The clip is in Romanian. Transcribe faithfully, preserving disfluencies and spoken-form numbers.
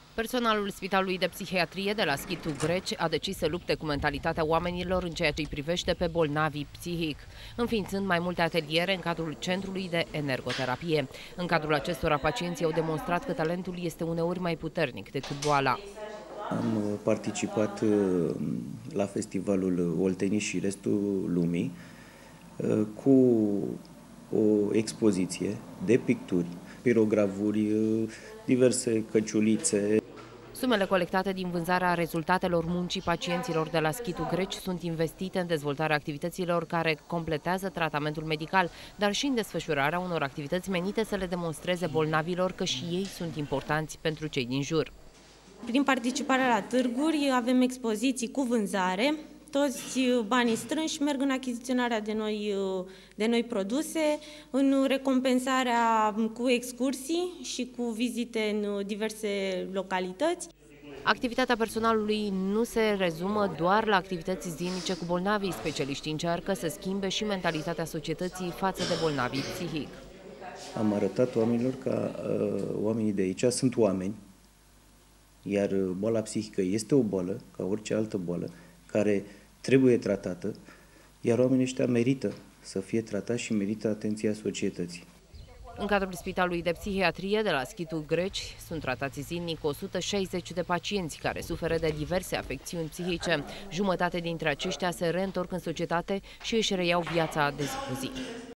Personalul Spitalului de Psihiatrie de la Schitu Greci a decis să lupte cu mentalitatea oamenilor în ceea ce îi privește pe bolnavii psihic, înființând mai multe ateliere în cadrul Centrului de Energoterapie. În cadrul acestora, pacienții au demonstrat că talentul este uneori mai puternic decât boala. Am participat la festivalul Oltenii și restul lumii cu o expoziție de picturi, pirogravuri, diverse căciulițe. Sumele colectate din vânzarea rezultatelor muncii pacienților de la Schitu Greci sunt investite în dezvoltarea activităților care completează tratamentul medical, dar și în desfășurarea unor activități menite să le demonstreze bolnavilor că și ei sunt importanți pentru cei din jur. Prin participarea la târguri avem expoziții cu vânzare. Toți banii strânși merg în achiziționarea de noi, de noi produse, în recompensarea cu excursii și cu vizite în diverse localități. Activitatea personalului nu se rezumă doar la activități zilnice cu bolnavii. Specialiștii încearcă să schimbe și mentalitatea societății față de bolnavii psihic. Am arătat oamenilor că uh, oamenii de aici sunt oameni, iar boala psihică este o boală, ca orice altă boală, care trebuie tratată, iar oamenii ăștia merită să fie tratați și merită atenția societății. În cadrul Spitalului de Psihiatrie de la Schitu Greci sunt tratați zilnic o sută șaizeci de pacienți care suferă de diverse afecțiuni psihice. Jumătate dintre aceștia se reîntorc în societate și își reiau viața de zi cu zi.